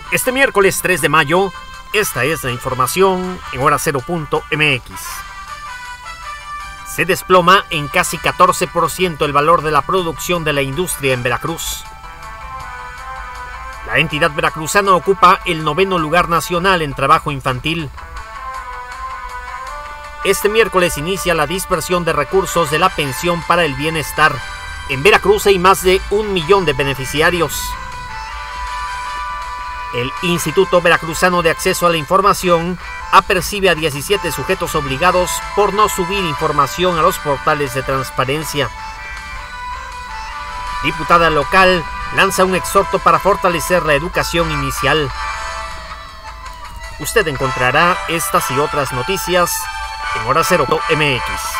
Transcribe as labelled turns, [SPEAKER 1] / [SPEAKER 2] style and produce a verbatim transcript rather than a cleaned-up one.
[SPEAKER 1] Este miércoles tres de mayo, esta es la información en hora cero punto m x. Se desploma en casi catorce por ciento el valor de la producción de la industria en Veracruz. La entidad veracruzana ocupa el noveno lugar nacional en trabajo infantil. Este miércoles inicia la dispersión de recursos de la pensión para el bienestar. En Veracruz hay más de un millón de beneficiarios. El Instituto Veracruzano de Acceso a la Información apercibe a diecisiete sujetos obligados por no subir información a los portales de transparencia. Diputada local lanza un exhorto para fortalecer la educación inicial. Usted encontrará estas y otras noticias en hora cero punto m x.